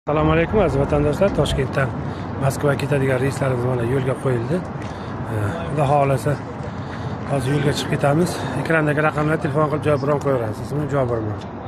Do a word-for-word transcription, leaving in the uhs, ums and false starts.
Assalomu alaykum aziz vatandoshlar. Toshkentdan Moskvaga ketadigan reyslarimiz mana yo'lga qo'yildi. Xudo xolasa hozir yo'lga chiqib ketamiz. Ekrandagi raqamlarga telefon qilib javob bron qo'yaverasiz. Ismim Javob beraman.